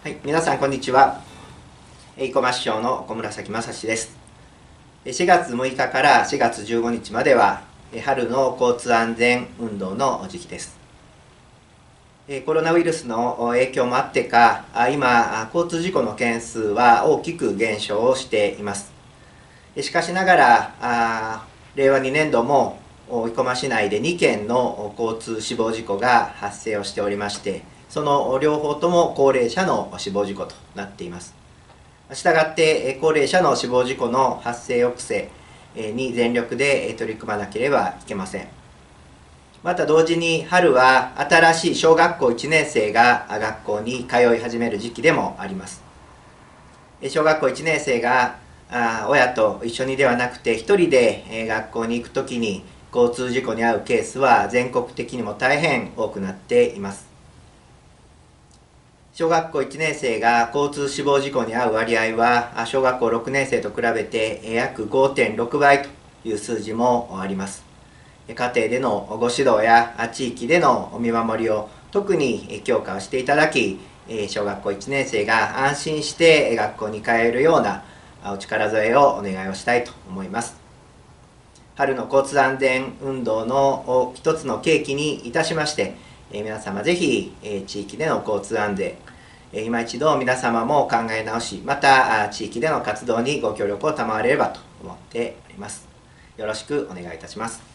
はい、皆さんこんにちは。生駒市長の小紫正史です。4月6日から4月15日までは春の交通安全運動の時期です。コロナウイルスの影響もあってか、今交通事故の件数は大きく減少しています。しかしながら令和2年度も生駒市内で2件の交通死亡事故が発生をしておりまして、その両方とも高齢者の死亡事故となっています。したがって高齢者の死亡事故の発生抑制に全力で取り組まなければいけません。また同時に春は新しい小学校1年生が学校に通い始める時期でもあります。小学校1年生が親と一緒にではなくて一人で学校に行くときに交通事故に遭うケースは全国的にも大変多くなっています。小学校1年生が交通死亡事故に遭う割合は小学校6年生と比べて約 5.6 倍という数字もあります。家庭でのご指導や地域でのお見守りを特に強化をしていただき、小学校1年生が安心して学校に通えるようなお力添えをお願いをしたいと思います。春の交通安全運動の一つの契機にいたしまして、皆様ぜひ地域での交通安全、今一度皆様も考え直し、また地域での活動にご協力を賜れればと思っております。よろしくお願いいたします。